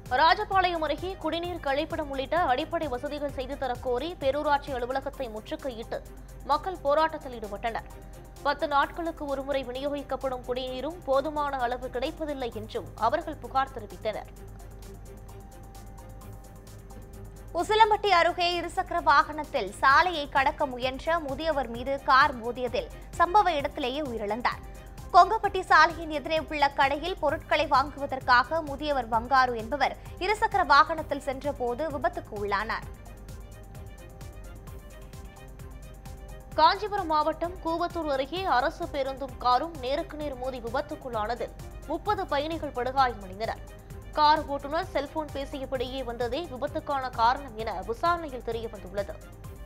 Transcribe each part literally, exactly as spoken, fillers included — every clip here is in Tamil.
ராஜபாளையம் அருகே குடிநீர் கழிப்பிடம் உள்ளிட்ட அடிப்படை வசதிகள் செய்து தரக்கோரி பேரூராட்சி அலுவலகத்தை முற்றுகையிட்டு மக்கள் போராட்டத்தில் ஈடுபட்டனர். பத்து நாட்களுக்கு ஒருமுறை விநியோகிக்கப்படும் குடிநீரும் போதுமான அளவு கிடைப்பதில்லை என்றும் அவர்கள் புகார் தெரிவித்தனர். உசிலம்பட்டி அருகே இருசக்கர வாகனத்தில் சாலையை கடக்க முயன்ற முதியவர் மீது கார் மோதியதில் சம்பவ இடத்திலேயே உயிரிழந்தார். கொங்கப்பட்டி சாலையின் எதிரே உள்ள கடையில் பொருட்களை வாங்குவதற்காக முதியவர் பங்காரு என்பவர் இருசக்கர வாகனத்தில் சென்றபோது விபத்துக்கு உள்ளானார். காஞ்சிபுரம் மாவட்டம் கூவத்தூர் அருகே அரசு பேருந்தும் காரும் நேருக்கு நேர் மோதி விபத்துக்குள்ளானதில் முப்பது பயணிகள் படுகாயமடைந்தனர். கார் ஓட்டுநர் செல்போன் பேசியபடியே வந்ததே விபத்துக்கான காரணம் என விசாரணையில் தெரியவந்துள்ளது.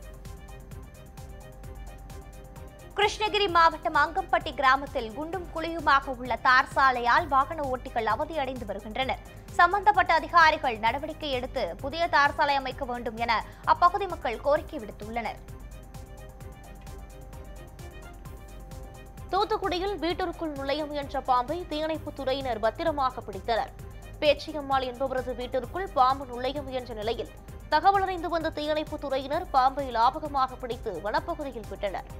கிருஷ்ணகிரி மாவட்டம் அங்கம்பட்டி கிராமத்தில் குண்டும் குழியுமாக உள்ள தார் சாலையால் வாகன ஓட்டிகள் அவதியடைந்து வருகின்றனர். சம்பந்தப்பட்ட அதிகாரிகள் நடவடிக்கை எடுத்து புதிய தார் சாலை அமைக்க வேண்டும் என அப்பகுதி மக்கள் கோரிக்கை விடுத்துள்ளனர். தூத்துக்குடியில் வீட்டிற்குள் நுழைய முயன்ற பாம்பை தீயணைப்புத் துறையினர் பத்திரமாக பிடித்தனர். பேச்சியம்மாள் என்பவரது வீட்டிற்குள் பாம்பு நுழைய முயன்ற நிலையில் தகவல் அறிந்து வந்த தீயணைப்புத் துறையினர் பாம்பை லாபகமாக பிடித்து வனப்பகுதியில் விட்டனர்.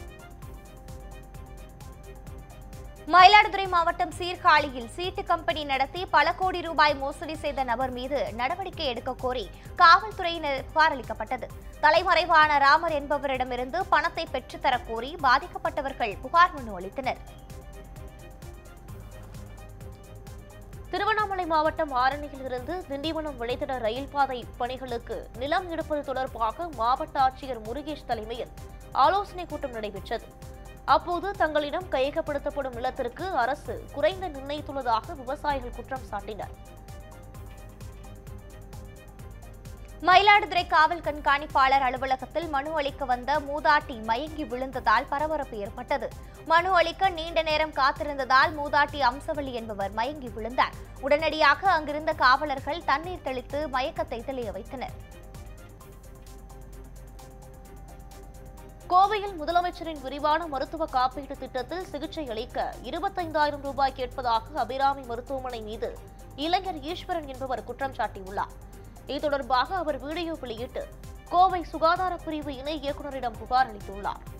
மயிலாடுதுறை மாவட்டம் சீர்காழியில் சீட்டு கம்பெனி நடத்தி பல கோடி ரூபாய் மோசடி செய்த நபர் மீது நடவடிக்கை எடுக்க கோரி காவல்துறையினர் புகார் அளிக்கப்பட்டது. தலைமறைவான ராமர் என்பவரிடமிருந்து பணத்தை பெற்றுத்தரக் கோரி பாதிக்கப்பட்டவர்கள் புகார் மனு அளித்தனர். திருவண்ணாமலை மாவட்டம் ஆரணியில் இருந்து திண்டிவனம் விளைத்திட ரயில் பாதை பணிகளுக்கு நிலம் எடுப்பது தொடர்பாக மாவட்ட ஆட்சியர் முருகேஷ் தலைமையில் ஆலோசனைக் கூட்டம் நடைபெற்றது. அப்போது தங்களிடம் கையகப்படுத்தப்படும் நிலத்திற்கு அரசு குறைந்த நிர்ணயித்துள்ளதாக விவசாயிகள் குற்றம் சாட்டினர். மயிலாடுதுறை காவல் கண்காணிப்பாளர் அலுவலகத்தில் மனு அளிக்க வந்த மூதாட்டி மயங்கி விழுந்ததால் பரபரப்பு ஏற்பட்டது. மனு அளிக்க நீண்ட நேரம் காத்திருந்ததால் மூதாட்டி அம்சவள்ளி என்பவர் மயங்கி விழுந்தார். உடனடியாக அங்கிருந்த காவலர்கள் தண்ணீர் தெளித்து மயக்கத்தை தெளிய வைத்தனர். கோவையில் முதலமைச்சரின் விரிவான மருத்துவ காப்பீட்டு திட்டத்தில் சிகிச்சை அளிக்க இருபத்தைந்தாயிரம் ரூபாய் கேட்பதாக அபிராமி மருத்துவமனை மீது இளைஞர் ஈஸ்வரன் என்பவர் குற்றம் சாட்டியுள்ளார். இது தொடர்பாக அவர் வீடியோ வெளியிட்டு கோவை சுகாதார பிரிவு இணை இயக்குநரிடம் புகார் அளித்துள்ளார்.